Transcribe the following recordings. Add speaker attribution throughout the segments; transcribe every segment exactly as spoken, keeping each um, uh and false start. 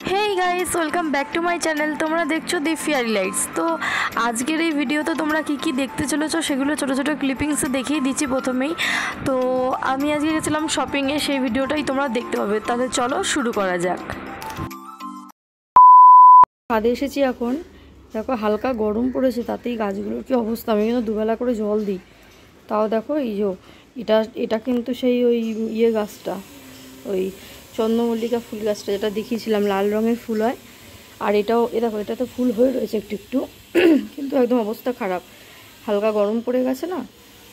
Speaker 1: Hey guys, welcome back to my channel. তোমরা দেখছো দি fairy lights. তো আজকের এই ভিডিওতে তোমরা কি কি দেখতে চলেছো সেগুলো ছোটো ছোটো ক্লিপিংসে দেখিয়ে দিচ্ছি প্রথমেই। তো আমি আজকে গেছিলাম শপিংয়ে, সেই ভিডিওটাই তোমরা দেখতে পাবে। তাহলে চলো শুরু করা যাক। ছাদে এসেছি এখন, দেখো হালকা গরম পড়েছে, তাতেই গাছগুলোর কী অবস্থা। আমি কিন্তু দুবেলা করে জল দিই, তাও দেখো এই যে এটা এটা কিন্তু সেই ওই ইয়ে গাছটা, ওই চন্দ্রমল্লিকা ফুল গাছটা যেটা দেখিয়েছিলাম, লাল রঙের ফুল হয়। আর এটাও এ দেখো, এটা তো ফুল হয়ে রয়েছে একটু একটু, কিন্তু একদম অবস্থা খারাপ, হালকা গরম পড়ে গেছে না,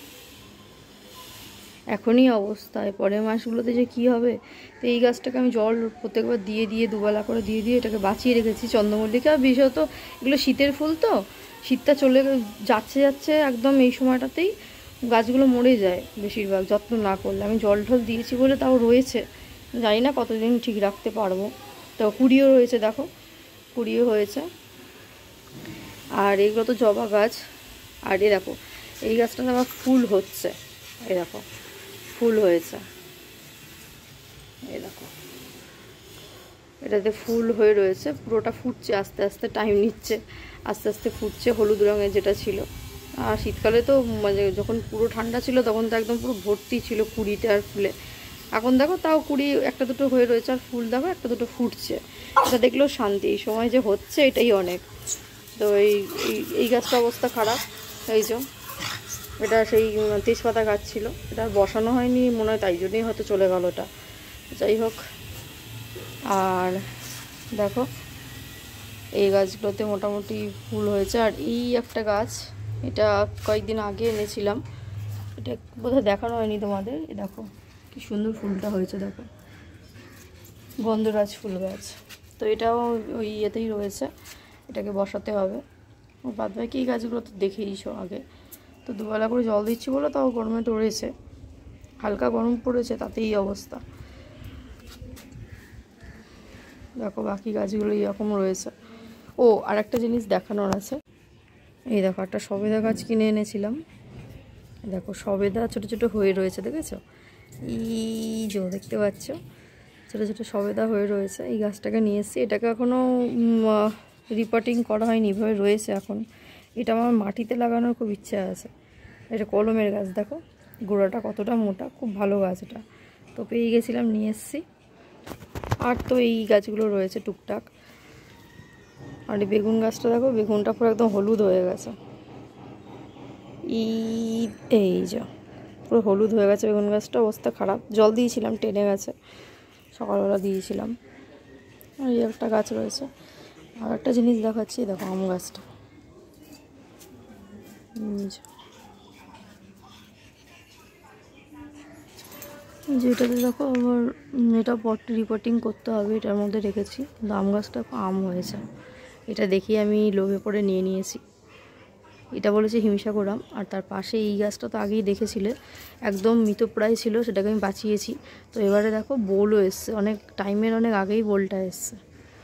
Speaker 1: এখনই অবস্থায়। পরের মাসগুলোতে যে কী হবে। তো এই গাছটাকে আমি জল প্রত্যেকবার দিয়ে দিয়ে দুবেলা করে দিয়ে দিয়ে এটাকে বাঁচিয়ে রেখেছি। চন্দ্রমল্লিকা বিশেষত এগুলো শীতের ফুল, তো শীতটা চলে যাচ্ছে যাচ্ছে একদম এই সময়টাতেই গাছগুলো মরে যায় বেশিরভাগ, যত্ন না করলে। আমি জল ঢল দিয়েছি বলে তাও রয়েছে, জানি না কতদিন ঠিক রাখতে পারবো। তো কুড়িও রয়েছে, দেখো কুড়িও হয়েছে। আর এগুলো তো জবা গাছ। আর এ দেখো এই গাছটাতে আবার ফুল হচ্ছে, এই দেখো ফুল হয়েছে, এই দেখো এটাতে ফুল হয়ে রয়েছে, পুরোটা ফুটছে আস্তে আস্তে, টাইম নিচ্ছে, আস্তে আস্তে ফুটছে। হলুদ রঙের যেটা ছিল। আর শীতকালে তো মানে যখন পুরো ঠান্ডা ছিল তখন তো একদম পুরো ভর্তি ছিল কুড়িতে আর ফুলে। এখন দেখো তাও কুড়ি একটা দুটো হয়ে রয়েছে, আর ফুল দেখো একটা দুটো ফুটছে। এটা দেখলেও শান্তি, এই সময় যে হচ্ছে এটাই অনেক। তো এই এই গাছটার অবস্থা খারাপ। এই যে এটা সেই তেজপাতা গাছ ছিল, এটা বসানো হয়নি মনে হয়, তাই জন্যই হয়তো চলে গেল এটা। যাই হোক, আর দেখো এই গাছগুলোতে মোটামুটি ফুল হয়েছে। আর এই একটা গাছ, এটা কয়েকদিন আগে এনেছিলাম, এটা বোধহয় দেখানো হয়নি তোমাদের। দেখো কি সুন্দর ফুলটা হয়েছে, দেখো গন্ধরাজ ফুল গাছ। তো এটাও ওই ইয়েতেই রয়েছে, এটাকে বসাতে হবে। বাদ বাকি এই গাছগুলো তো দেখেইছো আগে। তো দুবেলা করে জল দিচ্ছি বলে তাও গরমে টরেছে, হালকা গরম পড়েছে, তাতেই অবস্থা। দেখো বাকি গাছগুলো এরকম রয়েছে। ও আর একটা জিনিস দেখানোর আছে, এই দেখো একটা সবেদা গাছ কিনে এনেছিলাম। দেখো সবেদা ছোটো ছোটো হয়ে রয়েছে, দেখেছো? এই যে দেখতে পাচ্ছ ছোটো ছোটো সবেদা হয়ে রয়েছে। এই গাছটাকে নিয়ে এসেছি, এটাকে এখনও রিপোর্টিং করা হয়নি, এভাবে রয়েছে এখন। এটা আমার মাটিতে লাগানোর খুব ইচ্ছা আছে। এটা কলমের গাছ, দেখো গোড়াটা কতটা মোটা, খুব ভালো গাছ এটা। তো পেয়ে গেছিলাম, নিয়ে এসেছি। আর তো এই গাছগুলো রয়েছে টুকটাক। আর এই বেগুন গাছটা দেখো, বেগুনটা পুরো একদম হলুদ হয়ে গেছে। এই যে পুরো হলুদ হয়ে গেছে বেগুন গাছটা, অবস্থা খারাপ। জল দিয়েছিলাম, টেনে গেছে, সকালবেলা দিয়েছিলাম। আর এই একটা গাছ রয়েছে। আর একটা জিনিস দেখাচ্ছি, দেখো আম গাছটা, যেটাতে দেখো আবার এটা পট রিপোর্টিং করতে হবে, এটার মধ্যে রেখেছি। কিন্তু আম গাছটা আম হয়েছে, এটা দেখি আমি লোভে পড়ে নিয়ে নিয়েছি। এটা বলেছে হিমসাগর আম। আর তার পাশে এই গাছটা তো আগেই দেখেছিলে, একদম মৃতপ্রায় ছিল, সেটাকে আমি বাঁচিয়েছি। তো এবারে দেখো বোলও এসছে, অনেক টাইমের অনেক আগেই বোলটা এসছে।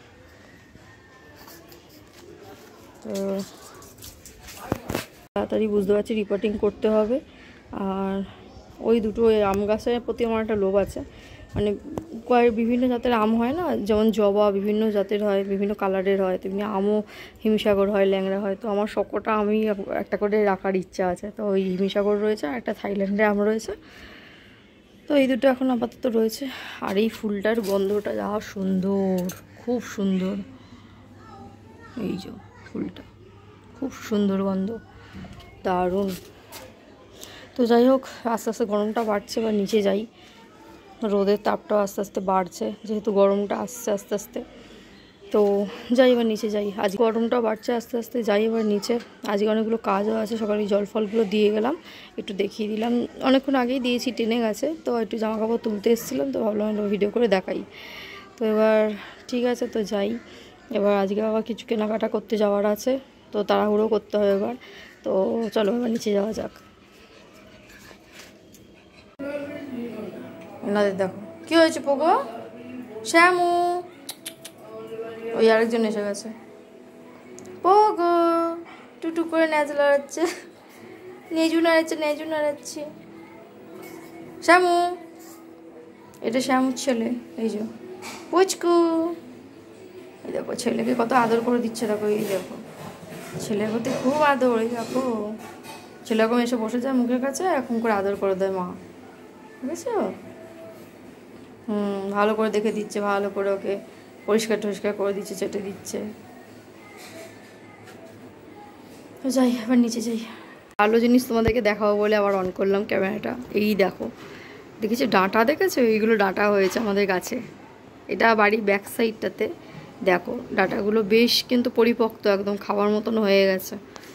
Speaker 1: তো তাড়াতাড়ি বুঝতে পারছি রিপোর্টিং করতে হবে। আর ওই দুটো আম গাছের প্রতি আমার একটা লোভ আছে, মানে কয়েক বিভিন্ন জাতের আম হয় না, যেমন জবা বিভিন্ন জাতের হয়, বিভিন্ন কালারের হয়, তেমনি আমও হিমসাগর হয়, ল্যাংড়া হয়। তো আমার সবকটা আমি একটা করে রাখার ইচ্ছা আছে। তো ওই হিমসাগর রয়েছে, আর একটা থাইল্যান্ডের আম রয়েছে। তো এই দুটো এখন আপাতত রয়েছে। আর এই ফুলটার গন্ধটা যা সুন্দর, খুব সুন্দর। এই যে ফুলটা খুব সুন্দর গন্ধ, দারুণ। তো যাই হোক, আস্তে আস্তে গরমটা বাড়ছে, বা নিচে যাই। রোদের তাপটাও আস্তে আস্তে বাড়ছে, যেহেতু গরমটা আসছে আস্তে আস্তে। তো যাই এবার নিচে যাই। আজ গরমটাও বাড়ছে আস্তে আস্তে, যাই এবার নিচে। আজকে অনেকগুলো কাজও আছে, সকালে জল ফলগুলো দিয়ে গেলাম, একটু দেখিয়ে দিলাম। অনেকক্ষণ আগেই দিয়েছি, টেনে গেছে। তো একটু জামা কাপড় তুলতে এসেছিলাম, তো ভাবলাম ভিডিও করে দেখাই। তো এবার ঠিক আছে, তো যাই। এবার আজকে আবার কিছু কেনাকাটা করতে যাওয়ার আছে, তো তাড়াহুড়ো করতে হবে এবার। তো চলো এবার নিচে যাওয়া যাক। এনাদের দেখো কি হয়েছে, পোগো শ্যামু, ওই আরেকজন এসে গেছে। পোগো টুটু করে নেজ লড়াচ্ছে, নেজু নাড়াচ্ছে, নেজু নাড়াচ্ছে। শ্যামু, এটা শ্যামুর ছেলে, এই যে পুচকু। দেখো ছেলেকে কত আদর করে দিচ্ছে, দেখো এই দেখো ছেলের প্রতি খুব আদর, এই দেখো ছেলে এরকম এসে বসে যায় মুখের কাছে, এরকম করে আদর করে দেয় মা, বুঝেছো? হুম, ভালো করে দেখে দিচ্ছে, ভালো করে ওকে পরিষ্কার টরিষ্কার করে দিচ্ছে, চেটে দিচ্ছে। তো যাই, আবার নিচে যাই। ভালো জিনিস তোমাদেরকে দেখাবো বলে আবার অন করলাম ক্যামেরাটা। এই দেখো, দেখেছো ডাঁটা, দেখেছো এইগুলো ডাঁটা হয়েছে আমাদের গাছে। এটা বাড়ির ব্যাক সাইডটাতে দেখো ডাঁটাগুলো বেশ কিন্তু পরিপক্ত, একদম খাওয়ার মতন হয়ে গেছে।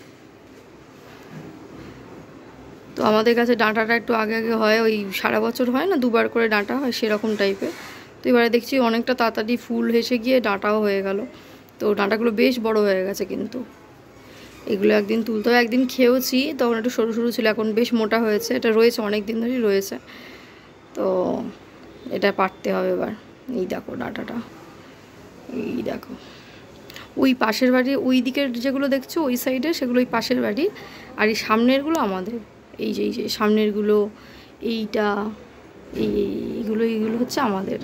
Speaker 1: তো আমাদের কাছে ডাঁটাটা একটু আগে আগে হয়, ওই সারা বছর হয় না, দুবার করে ডাঁটা হয় সেরকম টাইপের। তো এবারে দেখছি অনেকটা তাড়াতাড়ি ফুল হেসে গিয়ে ডাঁটাও হয়ে গেল। তো ডাঁটাগুলো বেশ বড় হয়ে গেছে কিন্তু। এগুলো একদিন তুলতে হবে, একদিন খেয়েওছি, তখন একটু সরু সরু ছিল, এখন বেশ মোটা হয়েছে। এটা রয়েছে অনেক দিন ধরেই রয়েছে, তো এটা পাড়তে হবে এবার। এই দেখো ডাঁটাটা, এই দেখো ওই পাশের বাড়ি, ওই দিকের যেগুলো দেখছো ওই সাইডে সেগুলো ওই পাশের বাড়ি, আর এই সামনেরগুলো আমাদের। এই যে এই যে সামনেরগুলো, এইটা, এই এইগুলো এইগুলো হচ্ছে আমাদের।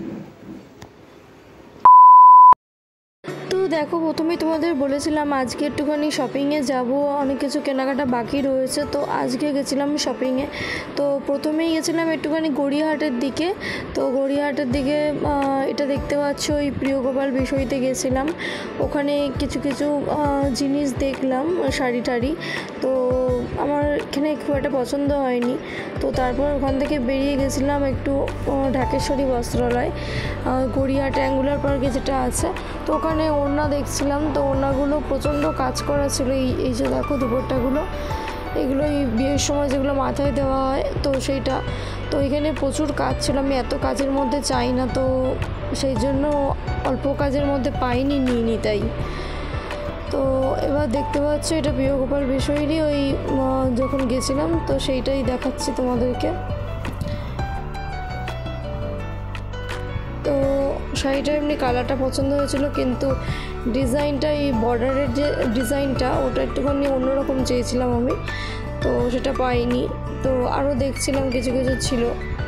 Speaker 1: তো দেখো প্রথমেই তোমাদের বলেছিলাম আজকে একটুখানি শপিংয়ে যাব, অনেক কিছু কেনাকাটা বাকি রয়েছে। তো আজকে গেছিলাম শপিংয়ে। তো প্রথমেই গেছিলাম একটুখানি গড়িয়াহাটের দিকে। তো গড়িয়াহাটের দিকে এটা দেখতে পাচ্ছ ওই প্রিয়গোপাল বিষয়তে গেছিলাম, ওখানে কিছু কিছু জিনিস দেখলাম, শাড়ি টাড়ি। তো আমার এখানে খুব একটা পছন্দ হয়নি, তো তারপর ওখান থেকে বেরিয়ে গেছিলাম একটু ঢাকেশ্বরী বস্ত্রালয়, গড়িয়াহাট অ্যাঙ্গুলার পার্কে যেটা আছে। তো ওখানে ওড়না দেখছিলাম, তো ওড়নাগুলো প্রচণ্ড কাজ করা ছিল। এই এই যে দেখো দুপাট্টাগুলো, এগুলো এই বিয়ের সময় যেগুলো মাথায় দেওয়া হয়, তো সেইটা। তো এখানে প্রচুর কাজ ছিল, আমি এত কাজের মধ্যে চাই না, তো সেই জন্য অল্প কাজের মধ্যে পাইনি, নিয়ে নি তাই। তো এবার দেখতে পাচ্ছ এটা প্রিয়গোপাল বিষয়েরই ওই যখন গেছিলাম, তো সেইটাই দেখাচ্ছি তোমাদেরকে। তো শাড়িটা এমনি কালারটা পছন্দ হয়েছিল, কিন্তু ডিজাইনটা, এই বর্ডারের যে ডিজাইনটা ওটা একটুখানি অন্যরকম চেয়েছিলাম আমি, তো সেটা পাইনি। তো আরও দেখছিলাম কিছু কিছু ছিল।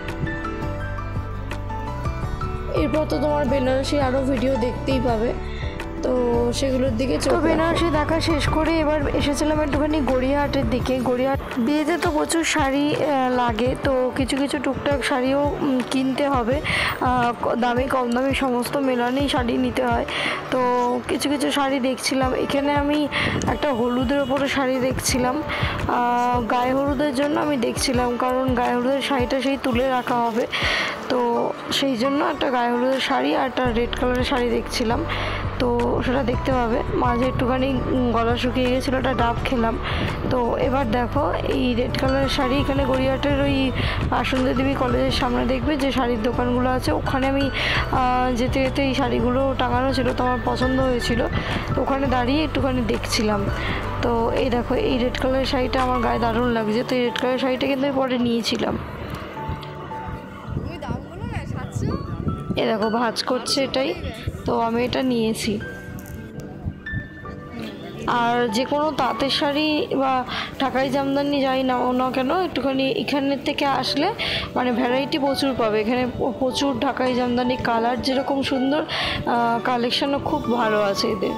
Speaker 1: এরপর তো তোমার বেনারসি আরও ভিডিও দেখতেই পাবে, তো সেগুলোর দিকে চোখ। বেনারসি দেখা শেষ করে এবার এসেছিলাম একটুখানি গড়িয়াহাটের দিকে। গড়িয়াহাট বিয়েতে তো প্রচুর শাড়ি লাগে, তো কিছু কিছু টুকটাক শাড়িও কিনতে হবে, দামি কম দামি সমস্ত মেলানেই শাড়ি নিতে হয়। তো কিছু কিছু শাড়ি দেখছিলাম। এখানে আমি একটা হলুদের ওপরে শাড়ি দেখছিলাম, গায়ে হলুদের জন্য আমি দেখছিলাম, কারণ গায়ে হলুদের শাড়িটা সেই তুলে রাখা হবে, তো সেই জন্য একটা গায়ে হলুদের শাড়ি আর একটা রেড কালারের শাড়ি দেখছিলাম। তো সেটা দেখতে পাবে। মাঝে একটুখানি গলা শুকিয়ে গেছিলো, একটা ডাব খেলাম। তো এবার দেখো এই রেড কালারের শাড়ি, এখানে গড়িয়াহাটের ওই আসন্দা দেবী কলেজের সামনে দেখবে যে শাড়ির দোকানগুলো আছে, ওখানে আমি যেতে যেতে এই শাড়িগুলো টাঙানো ছিল, তো আমার পছন্দ হয়েছিল, তো ওখানে দাঁড়িয়ে একটুখানি দেখছিলাম। তো এই দেখো এই রেড কালারের শাড়িটা আমার গায়ে দারুণ লাগছে, তো এই রেড কালারের শাড়িটা কিন্তু আমি পরে নিয়েছিলাম। এ দেখো ভাঁজ করছে এটাই, তো আমি এটা নিয়েছি। আর যে কোনো তাঁতের শাড়ি বা ঢাকাই জামদানি যাই নাও না কেন, একটুখানি এখানের থেকে আসলে মানে ভ্যারাইটি প্রচুর পাবে। এখানে প্রচুর ঢাকাই জামদানি, কালার যেরকম সুন্দর, কালেকশানও খুব ভালো আছে এদের।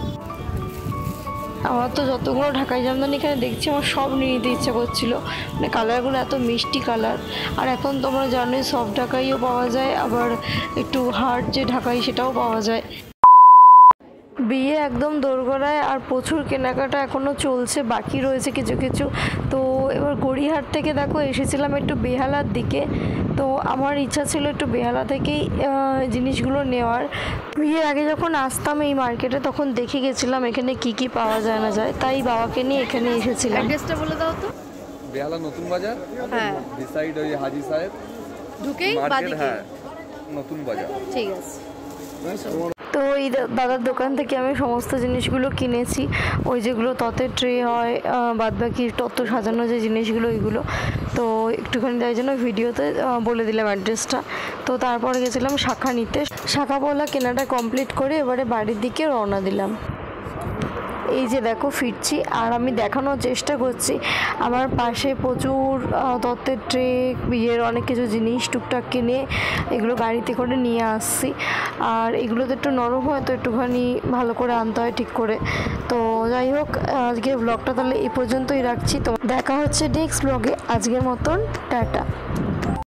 Speaker 1: আমার তো যতগুলো ঢাকাই জামদানি এখানে দেখছি আমার সব নিয়ে নিতে ইচ্ছা করছিল, মানে কালারগুলো এত মিষ্টি কালার। আর এখন তোমরা জানোই সফট ঢাকাইও পাওয়া যায়, আবার একটু হার্ড যে ঢাকাই সেটাও পাওয়া যায়। বিয়ে একদম দোরগোড়ায়, আর প্রচুর কেনাকাটা এখনও চলছে, বাকি রয়েছে কিছু কিছু। তো এবার গড়িয়াহাট থেকে দেখো এসেছিলাম একটু বেহালার দিকে, তো আমার ইচ্ছা ছিল একটু বেহালা থেকেই জিনিসগুলো নেওয়ার। বিয়ের আগে যখন আসতাম এই মার্কেটে তখন দেখে গেছিলাম এখানে কি কি পাওয়া যায় না যায়, তাই বাবাকে নিয়ে এখানে এসেছিলাম। অ্যাড্রেসটা বলে দাও তো।
Speaker 2: বেহালা নতুন বাজার, হ্যাঁ ডিসাইড ওই হাজি সাহেব
Speaker 1: ঢুকেই বাদিকে,
Speaker 2: হ্যাঁ নতুন বাজার।
Speaker 1: ঠিক আছে। তো এই দাদার দোকান থেকে আমি সমস্ত জিনিসগুলো কিনেছি, ওই যেগুলো ততের ট্রে হয়, বাদবাকি তত্ত্ব সাজানো যে জিনিসগুলো ওইগুলো। তো একটুখানি তাই জন্য ভিডিওতে বলে দিলাম অ্যাড্রেসটা। তো তারপরে গেছিলাম শাখা নিতে, শাখা পলা কেনাটা কমপ্লিট করে এবারে বাড়ির দিকে রওনা দিলাম।
Speaker 3: এই যে দেখো ফিরছি, আর আমি দেখানোর চেষ্টা করছি আমার পাশে প্রচুর তত্ত্বের ট্রে, বিয়ের অনেক কিছু জিনিস টুকটাক কিনে এগুলো গাড়িতে করে নিয়ে আসছি। আর এগুলো তো একটু নরম হয়, তো একটুখানি ভালো করে আনতে হয় ঠিক করে। তো যাই হোক, আজকের ব্লগটা তাহলে এই পর্যন্তই রাখছি। তো দেখা হচ্ছে নেক্সট ব্লগে। আজকের মতন টাটা।